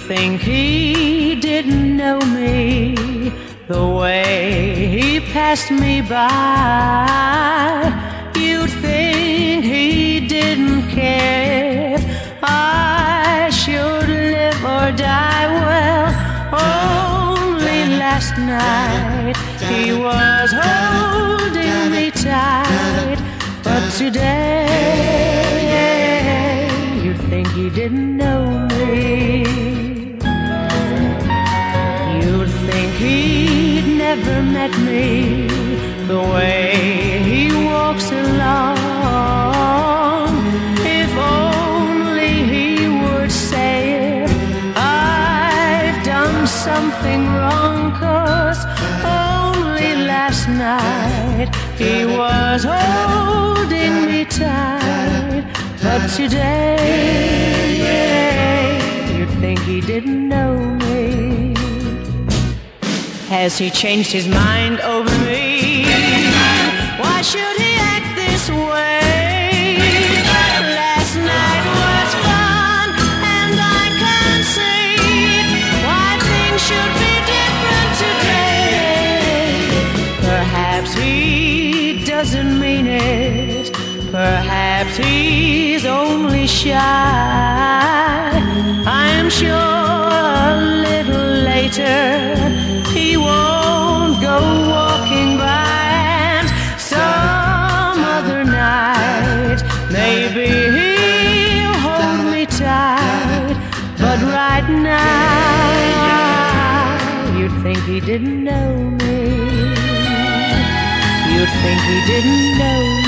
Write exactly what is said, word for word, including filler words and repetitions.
think he didn't know me the way he passed me by. You'd think he didn't care if I should live or die. Well, only last night he was holding me tight, but today you'd think he didn't know me. You'd think he'd never met me the way he walks along. If only he would say if I've done something wrong, 'cause only last night he was holding me tight, but today you'd think he didn't know me. Has he changed his mind over me? Why should he act this way? Last night was fun, and I can't see why things should be different today. Perhaps he doesn't mean it. Perhaps he's only shy. I'm sure a little later he won't go walking by, and some other night maybe he'll hold me tight. But right now you'd think he didn't know me. You'd think he didn't know me.